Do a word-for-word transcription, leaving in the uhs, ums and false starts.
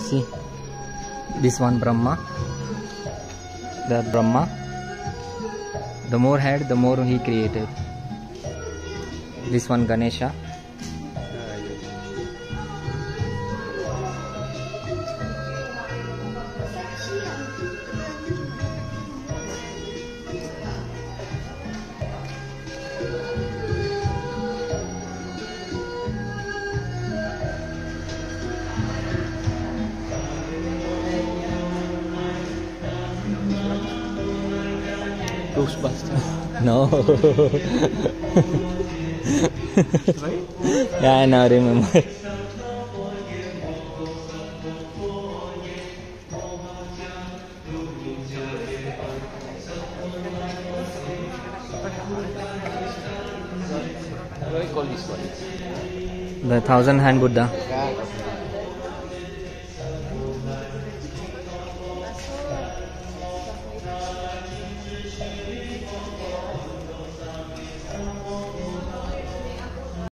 See, this one Brahma, the Brahma. The more head, the more he created. This one Ganesha. Ghostbusters. No. Right? Yeah, I now remember. What do I call this one? The thousand hand Buddha.